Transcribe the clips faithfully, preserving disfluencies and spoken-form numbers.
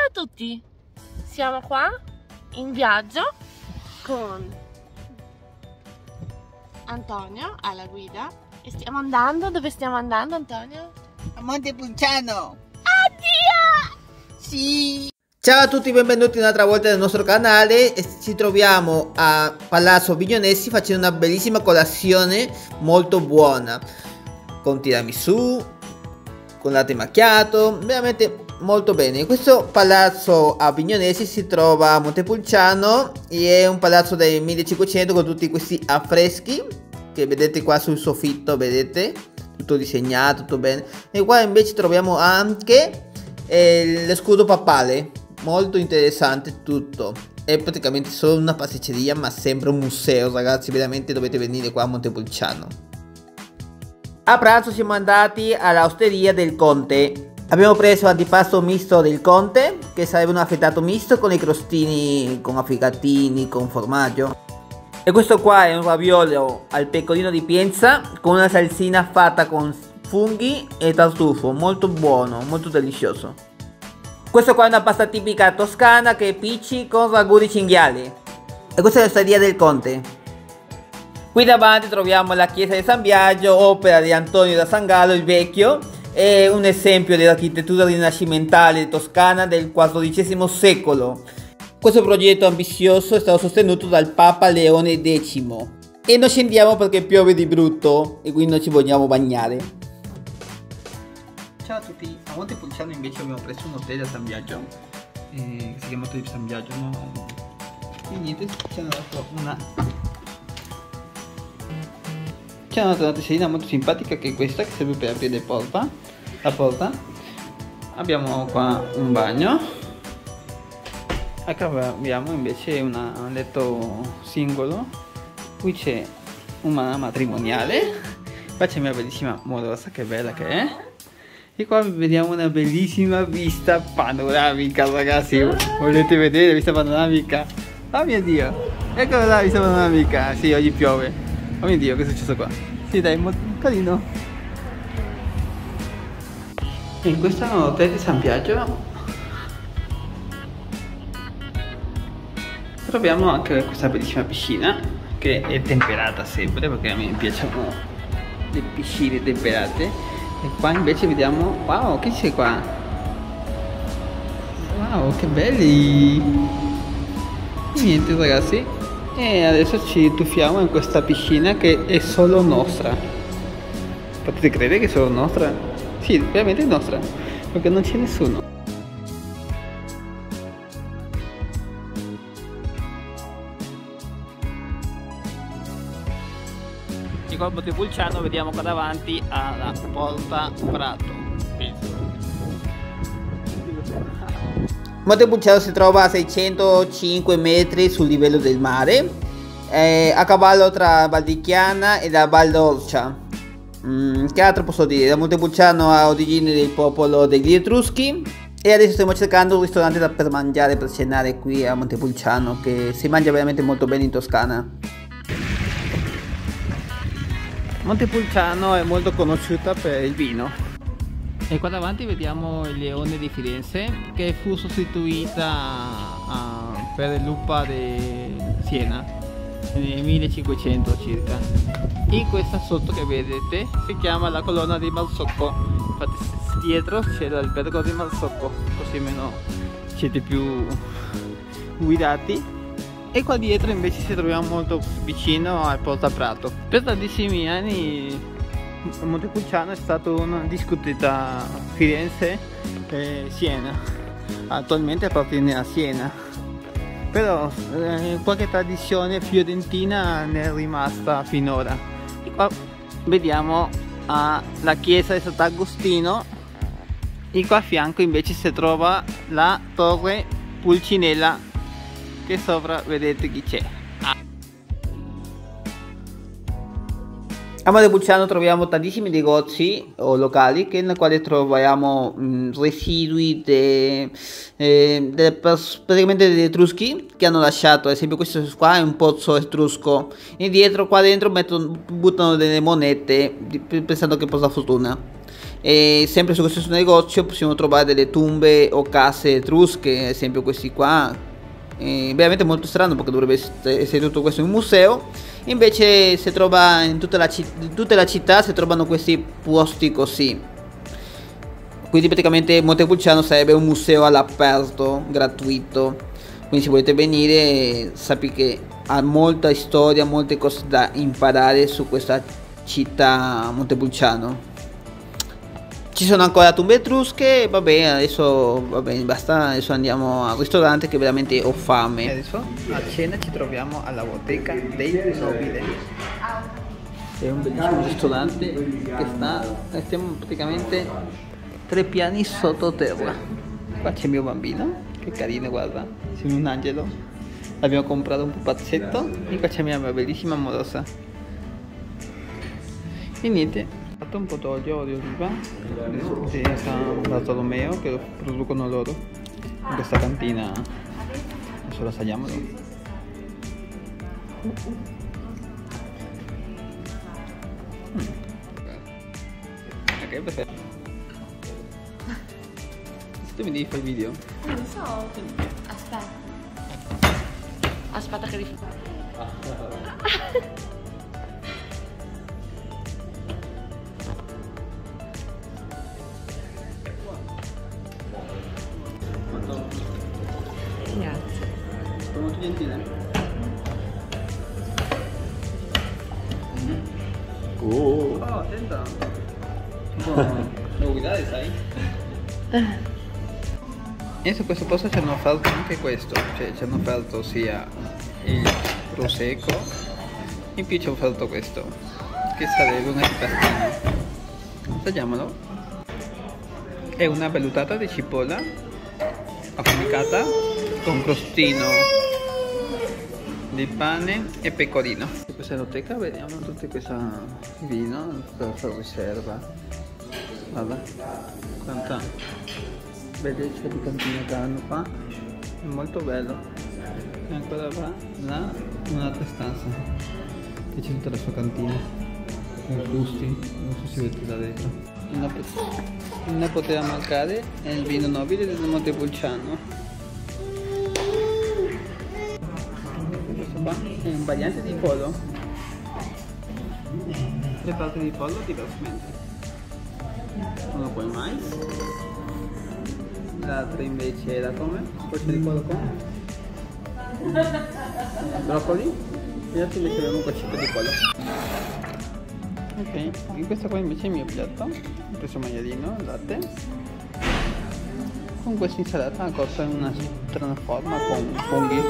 a tutti, siamo qua in viaggio con Antonio alla guida e stiamo andando, dove stiamo andando Antonio? A Montepulciano! Addio! Sì! Ciao a tutti, benvenuti un'altra volta nel nostro canale. Ci troviamo a Palazzo Vignonesi facendo una bellissima colazione molto buona con tiramisù, con latte macchiato, veramente molto bene. Questo palazzo a Vignonesi si trova a Montepulciano e è un palazzo del millecinquecento con tutti questi affreschi che vedete qua sul soffitto, vedete? Tutto disegnato, tutto bene. E qua invece troviamo anche eh, lo scudo papale, molto interessante tutto. È praticamente solo una pasticceria ma sembra un museo, ragazzi, veramente dovete venire qua a Montepulciano. A pranzo siamo andati all'osteria del Conte. Abbiamo preso l'antipasto misto del Conte, che sarebbe un affettato misto con i crostini, con affrigatini, con formaggio. E questo qua è un raviolo al pecorino di Pienza con una salsina fatta con funghi e tartufo, molto buono, molto delizioso. Questo qua è una pasta tipica toscana che è picci con ragù di cinghiale. E questa è l'osteria del Conte. Qui davanti troviamo la chiesa di San Biagio, opera di Antonio da Sangallo il Vecchio, è un esempio dell'architettura rinascimentale toscana del quattordicesimo secolo. Questo progetto ambizioso è stato sostenuto dal Papa Leone decimo. E non scendiamo perché piove di brutto e quindi non ci vogliamo bagnare. Ciao a tutti, a Montepulciano invece abbiamo preso un hotel a San Biagio, eh, che si chiama Hotel San Biagio, no? E niente, ci hanno dato una... C'è una tessera molto simpatica che è questa, che serve per aprire porta, la porta. Abbiamo qua un bagno. Ecco, abbiamo invece una, un letto singolo. Qui c'è una matrimoniale. Qua c'è una bellissima morosa, che bella che è. E qua vediamo una bellissima vista panoramica, ragazzi. Volete vedere la vista panoramica? Oh mio Dio! Eccola la vista panoramica. Sì, oggi piove. Oh mio Dio, che è successo qua? Sì, dai, molto carino. In questo hotel di San Biagio troviamo anche questa bellissima piscina che è temperata sempre, perché a me piacciono le piscine temperate. E qua invece vediamo, wow, che c'è qua? Wow, che belli! E niente ragazzi, e adesso ci tuffiamo in questa piscina che è solo nostra. Potete credere che è solo nostra? Sì, veramente è nostra, perché non c'è nessuno. E qua a Montepulciano vediamo qua davanti alla Porta Prato, penso. Montepulciano si trova a seicentocinque metri sul livello del mare, eh, a cavallo tra Val di Chiana e la Val d'Orcia. Mm, che altro posso dire? Da Montepulciano ha origine del popolo degli Etruschi e adesso stiamo cercando un ristorante da per mangiare, per cenare qui a Montepulciano, che si mangia veramente molto bene in Toscana. Montepulciano è molto conosciuta per il vino. E qua davanti vediamo il Leone di Firenze, che fu sostituita uh, per l'Uppa di Siena nel millecinquecento circa. E questa sotto che vedete si chiama la colonna di Marzocco. Infatti dietro c'è l'albergo di Marzocco, così almeno siete più guidati. E qua dietro invece ci troviamo molto vicino al Porta Prato. Per tantissimi anni Montepulciano è stato una discutita Firenze e Siena. Attualmente appartiene a Siena, però eh, qualche tradizione fiorentina ne è rimasta finora. E qua vediamo ah, la chiesa di Sant'Agostino e qua a fianco invece si trova la torre Pulcinella, che sopra vedete chi c'è. A Montepulciano troviamo tantissimi negozi o locali che, nel quale troviamo mh, residui de, eh, de, praticamente degli etruschi che hanno lasciato. Ad esempio questo qua è un pozzo etrusco e dietro qua dentro mettono, buttano delle monete pensando che porta fortuna. E sempre su questo negozio possiamo trovare delle tombe o case etrusche, ad esempio questi qua. È veramente molto strano perché dovrebbe essere tutto questo in un museo, invece si trova in tutta la, in tutta la città, si trovano questi posti così. Quindi praticamente Montepulciano sarebbe un museo all'aperto, gratuito. Quindi se volete venire, sappi che ha molta storia, molte cose da imparare su questa città Montepulciano. Ci sono ancora tombe etrusche, vabbè, adesso va bene, basta, adesso andiamo al ristorante che veramente ho fame. E adesso a cena ci troviamo alla bottega dei Nobili. È un bellissimo ristorante che sta, stiamo praticamente tre piani sottoterra. Qua c'è il mio bambino, che carino, guarda, sei un angelo. Abbiamo comprato un pupazzetto e qua c'è mia bellissima amorosa. E niente. Ho fatto un po' d'olio di oliva di San Bartolomeo che lo producono loro in questa cantina. Adesso lo assaggiamolo. Mm. Ok, perfetto. Se tu mi devi fare il video. Non lo so. Aspetta. Aspetta che rifletto. Grazie. Sono molto gentile. Mm. Oh, oh, attenta. No, devo guidare, sai? E su questo posto ci hanno offerto anche questo, cioè ci hanno offerto sia il prosecco, in più ci hanno offerto questo, che sarebbe una pastina. Assaggiamolo. È una vellutata di cipolla affumicata con crostino di pane e pecorino. In questa enoteca vediamo tutte questa vino, questa riserva. Guarda quanta bellezza di cantina che hanno qua, è molto bello. E ancora va là un'altra stanza che c'è tutta la sua cantina con gusti, non so se vedete da dentro. Non, non poteva mancare è il vino nobile del Montepulciano. Questo qua è un variante di pollo, le parti di pollo diversamente. Uno con il mais, l'altro invece era come? Poi c'è di pollo con broccoli e l'altro invece abbiamo un cocciotto di pollo. Ok, in questo qua invece è il mio piatto, ho preso maialino, latte, con questa insalata cotta in una strana forma con funghi.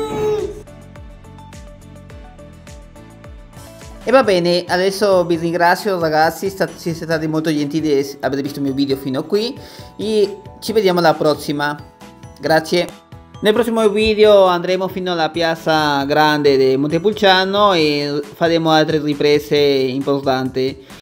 E va bene, adesso vi ringrazio ragazzi, siete stati molto gentili di aver visto il mio video fino a qui e ci vediamo alla prossima, grazie. Nel prossimo video andremo fino alla piazza grande di Montepulciano e faremo altre riprese importanti.